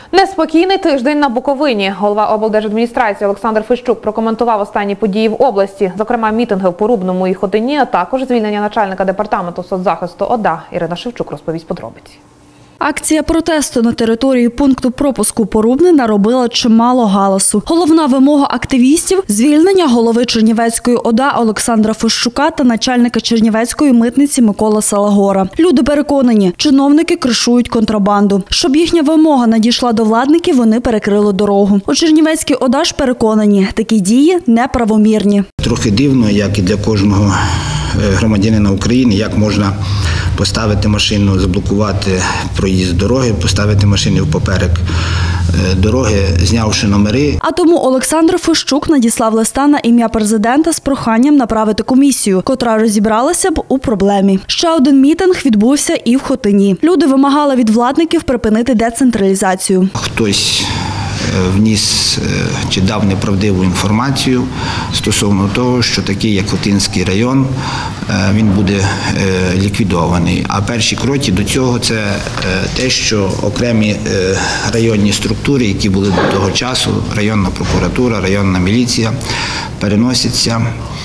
Неспокійний тиждень на Буковині. Голова облдержадміністрації Олександр Фещук прокоментував останні події в області, зокрема мітинги в Порубному і Хотині, а також звільнення начальника департаменту соцзахисту ОДА. Ірина Шевчук розповість подробиці. Акція протесту на території пункту пропуску Порубне наробила чимало галасу. Головна вимога активістів – звільнення голови Чернівецької ОДА Олександра Фещука та начальника Чернівецької митниці Миколи Салагора. Люди переконані – чиновники кришують контрабанду. Щоб їхня вимога надійшла до владників, вони перекрили дорогу. У Чернівецькій ОДА ж переконані – такі дії неправомірні. Трохи дивно, як і для кожного громадянина України, як можна поставити машину, заблокувати проїзд дороги, поставити машину поперек дороги, знявши номери. А тому Олександр Фещук надіслав листа на ім'я президента з проханням направити комісію, котра розібралася б у проблемі. Ще один мітинг відбувся і в Хотині. Люди вимагали від владників припинити децентралізацію. Хтось вніс чи дав неправдиву інформацію стосовно того, що такий, як Хотинський район, він буде ліквідований. А перші кроки до цього – це те, що окремі районні структури, які були до того часу, районна прокуратура, районна міліція, переносяться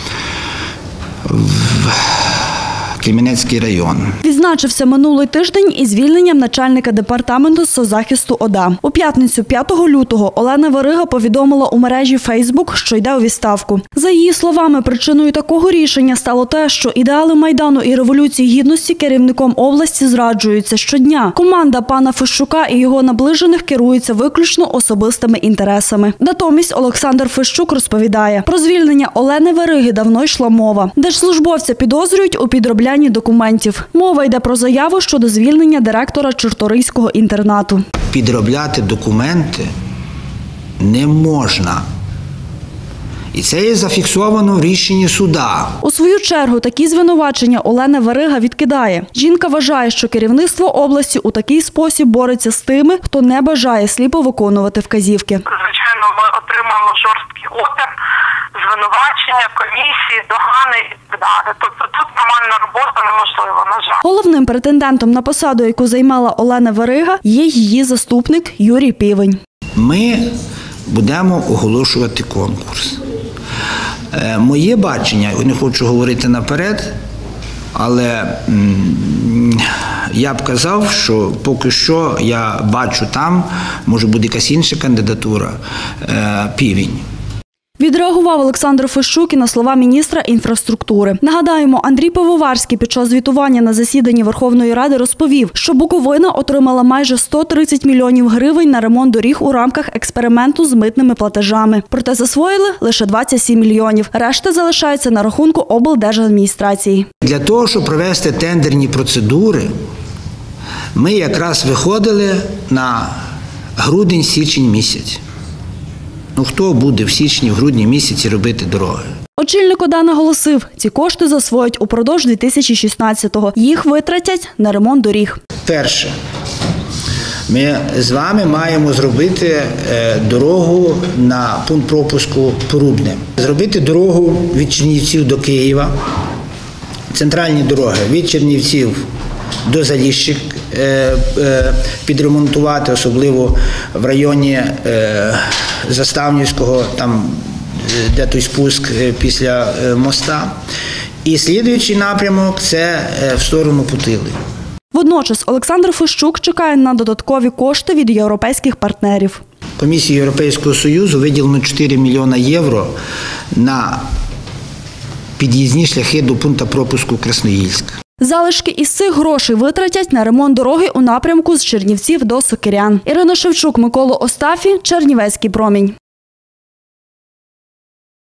в Кремінецький район. Відзначився минулий тиждень із звільненням начальника департаменту соцзахисту ОДА. У п'ятницю, 5 лютого, Олена Варига повідомила у мережі Facebook, що йде у відставку. За її словами, причиною такого рішення стало те, що ідеали Майдану і Революції Гідності керівником області зраджуються щодня. Команда пана Фещука і його наближених керується виключно особистими інтересами. Натомість Олександр Фещук розповідає, про звільнення Олени Вариги давно йшла мова. Держслужбовця підозрюють у підроблянні документів. Мова йде про заяву щодо звільнення директора Чорторийського інтернату. Підробляти документи не можна. І це є зафіксовано в рішенні суда. У свою чергу такі звинувачення Олена Варига відкидає. Жінка вважає, що керівництво області у такий спосіб бореться з тими, хто не бажає сліпо виконувати вказівки. Звичайно, ми отримаємо жорсткий опір, звинувачення, комісії, догани і так далі. Тобто тут нормальна робота неможлива, на жаль. Головним претендентом на посаду, яку займала Олена Варига, є її заступник Юрій Півень. Ми будемо оголошувати конкурс. Моє бачення, не хочу говорити наперед, але я б казав, що поки що я бачу там, може буде якась інша кандидатура, Півень. Відреагував Олександр Фещук і на слова міністра інфраструктури. Нагадаємо, Андрій Пивоварський під час звітування на засіданні Верховної Ради розповів, що Буковина отримала майже 130 мільйонів гривень на ремонт доріг у рамках експерименту з митними платежами. Проте засвоїли лише 27 мільйонів. Решта залишається на рахунку облдержадміністрації. Для того, щоб провести тендерні процедури, ми якраз виходили на грудень-січень місяць. Хто буде в січні, в грудні місяці робити дороги? Очільник ОДА наголосив, ці кошти засвоять упродовж 2016-го. Їх витратять на ремонт доріг. Перше, ми з вами маємо зробити дорогу на пункт пропуску Порубне. Зробити дорогу від Чернівців до Києва, центральні дороги від Чернівців до Заліщик підремонтувати, особливо в районі Заставнівського, там де той спуск після моста. І слідуючий напрямок – це в сторону Путили. Водночас Олександр Фещук чекає на додаткові кошти від європейських партнерів. Комісії Європейського Союзу виділено 4 мільйона євро на під'їзні шляхи до пункту пропуску Красноїльськ. Залишки із цих грошей витратять на ремонт дороги у напрямку з Чернівців до Сокирян. Ірина Шевчук, Микола Остафій, Чернівецький промінь.